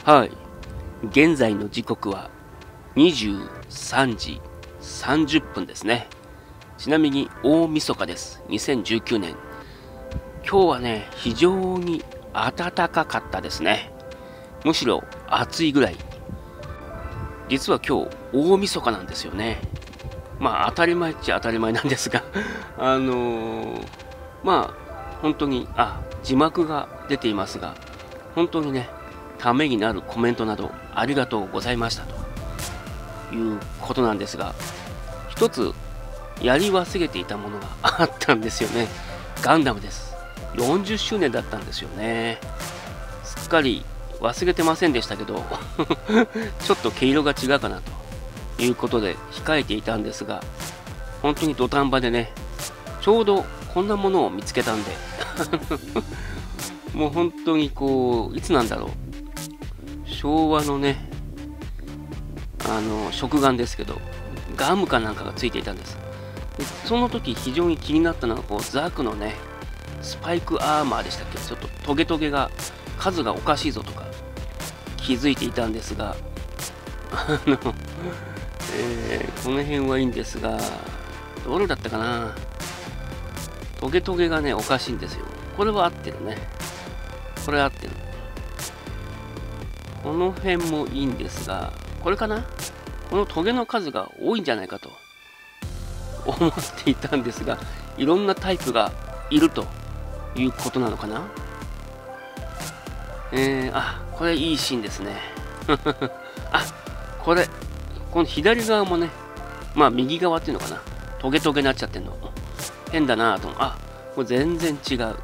はい。現在の時刻は23時30分ですね。ちなみに大晦日です。2019年。今日はね、非常に暖かかったですね。むしろ暑いぐらい。実は今日大晦日なんですよね。まあ当たり前っちゃ当たり前なんですがまあ本当に字幕が出ていますが、本当にね、ためになるコメントなどありがとうございましたということなんですが、一つやり忘れていたものがあったんですよね。ガンダムです。40周年だったんですよね。すっかり忘れてませんでしたけどちょっと毛色が違うかなということで控えていたんですが、本当に土壇場でね、ちょうどこんなものを見つけたんでもう本当にこう、いつなんだろう、昭和のね、食玩ですけど、ガムかなんかがついていたんです。でその時非常に気になったのが、こうザクのね、スパイクアーマーでしたっけ、ちょっとトゲトゲが、数がおかしいぞとか気づいていたんですが、この辺はいいんですが、どれだったかな、トゲトゲがね、おかしいんですよ。これは合ってるね。これ合ってる。この辺もいいんですが、これかな、このトゲの数が多いんじゃないかと思っていたんですが、いろんなタイプがいるということなのかな。これいいシーンですねこの左側もね、まあ右側っていうのかな、トゲトゲになっちゃってんの変だなぁと思う。これ全然違う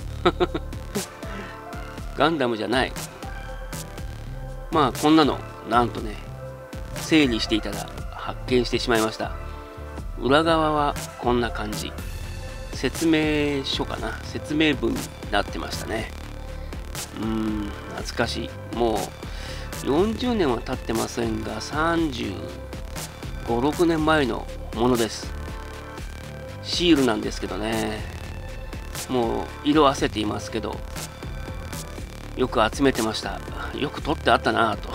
ガンダムじゃない。まあこんなのなんとね、整理していたら発見してしまいました。裏側はこんな感じ。説明書かな、説明文になってましたね。懐かしい。もう40年は経ってませんが、35、6年前のものです。シールなんですけどね、もう色あせていますけど、よく集めてました。よく撮ってあったなぁと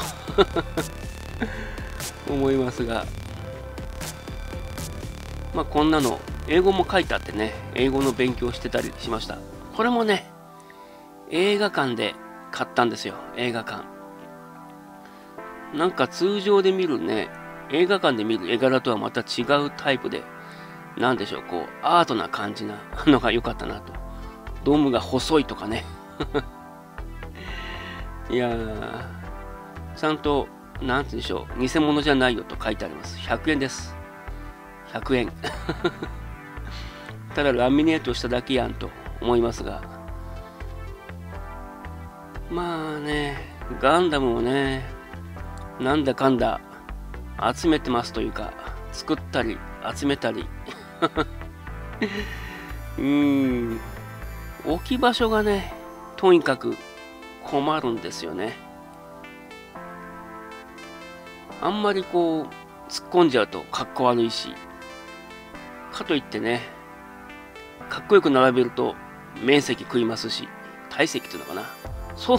思いますが、まあこんなの英語も書いてあってね、英語の勉強してたりしました。これもね、映画館で買ったんですよ。映画館なんか通常で見るね、映画館で見る絵柄とはまた違うタイプで、なんでしょう、こうアートな感じなのが良かったなと。ドームが細いとかねいやー、ちゃんとなんて言うんでしょう、偽物じゃないよと書いてあります。100円です。100円ただラミネートしただけやんと思いますが、まあね、ガンダムもね、なんだかんだ集めてますというか、作ったり集めたり置き場所がね、とにかく困るんですよね。あんまりこう突っ込んじゃうとかっこ悪いし、かといってね、かっこよく並べると面積食いますし、体積っていうのかな。そう、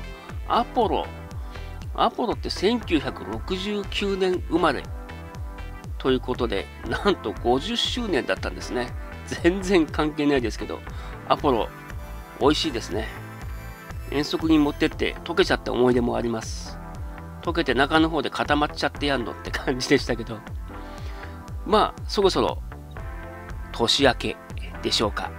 アポロって1969年生まれということで、なんと50周年だったんですね。全然関係ないですけど、アポロ美味しいですね。遠足に持ってって溶けちゃった思い出もあります。溶けて中の方で固まっちゃってやんのって感じでしたけど、まあそろそろ年明けでしょうか。